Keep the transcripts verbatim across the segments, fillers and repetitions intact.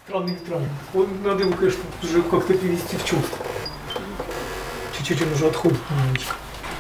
Странный ветран. Он, надо его, конечно, уже как-то перевести в чувство. Чуть-чуть он уже отходит немножечко.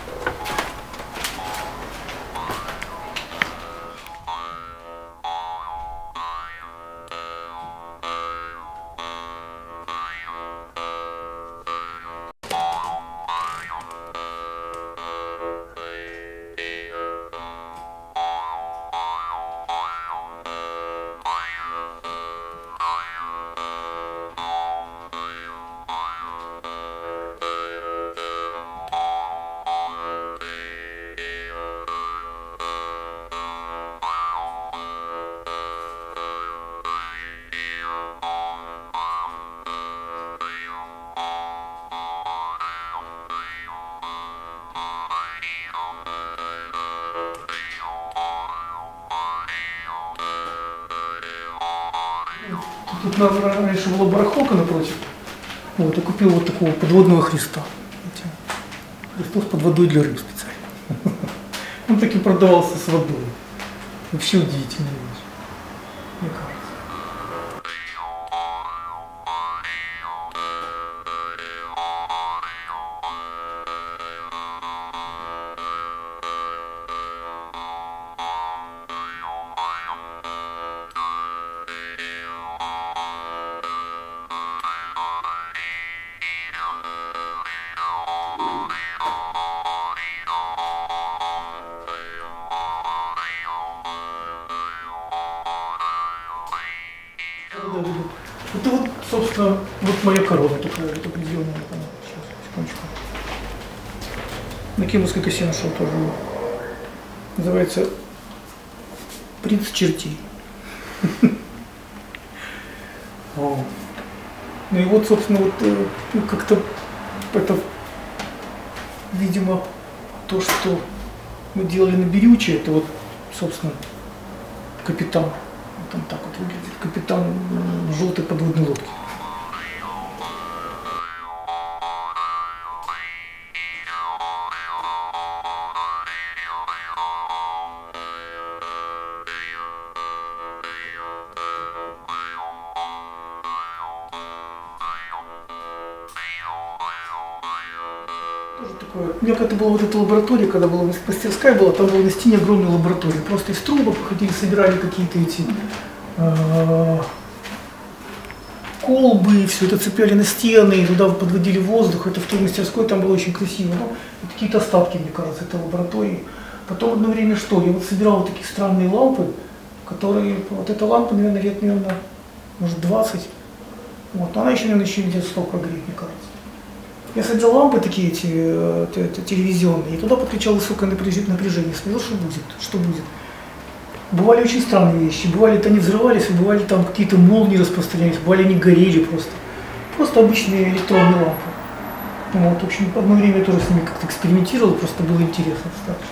Тут раньше была барахолка напротив. Вот, я купил вот такого подводного Христа. Христос под водой для рыб специально. Он таки продавался с водой. Вообще удивительная вещь, мне кажется. Это вот, собственно, вот моя корона такая вот определенная. Сейчас, секундочку. На Кемовской косе нашел тоже. Называется «Принц чертей». Ну и вот, собственно, вот как-то это, видимо, то, что мы делали на Берюче, это вот, собственно, капитан. Там так вот выглядит капитан желтой подводной лодки. Тоже такое. У меня когда была вот эта лаборатория, когда была мастерская была, там была на стене огромная лаборатория. Просто из трубок ходили, собирали какие-то эти э, колбы, все это цепляли на стены, и туда подводили воздух. Это в той мастерской там было очень красиво. Ну, какие-то остатки, мне кажется, этой лаборатории. Потом одно время что? Я вот собирал вот такие странные лампы, которые, вот эта лампа, наверное, лет, наверное, может двадцать. Вот, но она еще, наверное, еще где-то сто прогреет, мне кажется. Я садил лампы такие эти, эти телевизионные, и туда подключал высокое напряжение, смотрел, что будет, что будет. Бывали очень странные вещи, бывали они взрывались, бывали там какие-то молнии распространялись, бывали они горели просто. Просто обычные электронные лампы. Вот, в общем, одно время я тоже с ними как-то экспериментировал, просто было интересно достаточно.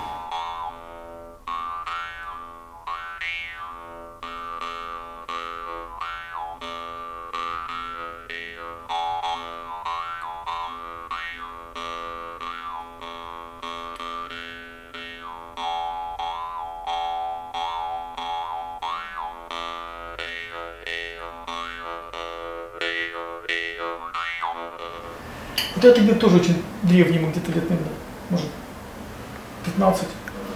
Вот этот объект тоже очень древний, ему где-то лет, наверное, может, пятнадцать.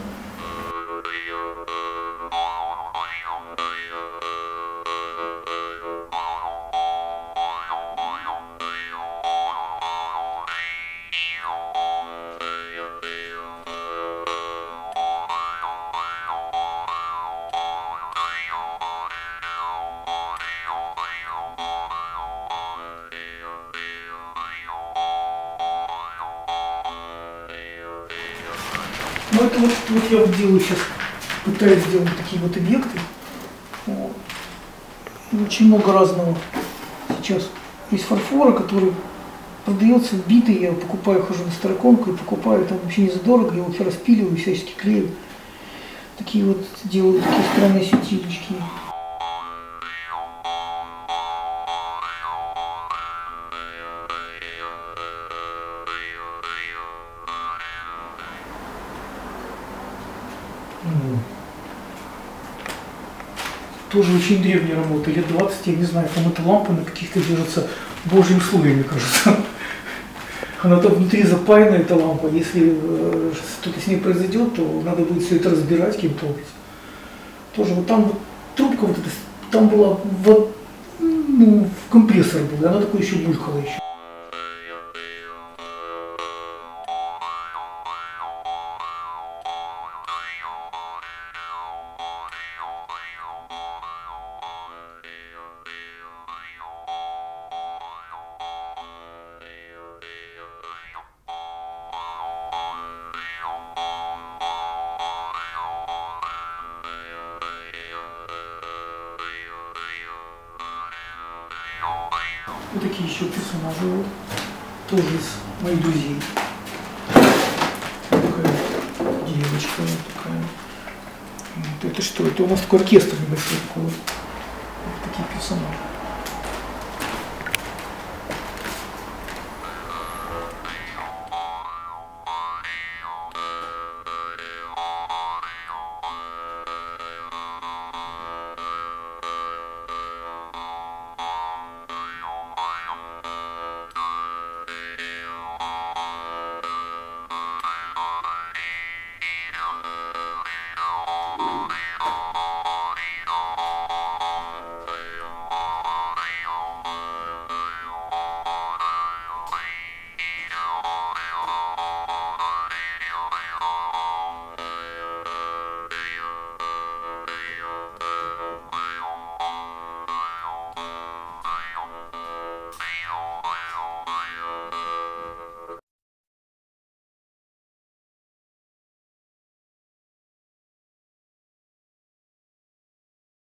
Ну это вот, вот я вот делаю сейчас, пытаюсь сделать такие вот объекты. Вот. Очень много разного сейчас. Есть фарфора, который продается битый, я его покупаю, хожу на староконку и покупаю, там вообще не задорого, я его все распиливаю, всячески клею. Такие вот делаю, такие странные светильнички. тоже очень древняя работа, лет двадцать, я не знаю, там эта лампа на каких-то держится божьим слоем, мне кажется. Она там внутри запаяна, эта лампа. Если э, что-то с ней произойдет, то надо будет все это разбирать каким-то образом. Тоже вот там вот, трубка вот эта, там была вот, ну, компрессор был, и она такой еще булькала еще. Вот такие еще персонажи, вот, тоже из моих друзей. Такая девочка, вот такая. Вот это что? Это у нас такой оркестр небольшой, такой вот. Вот такие персонажи.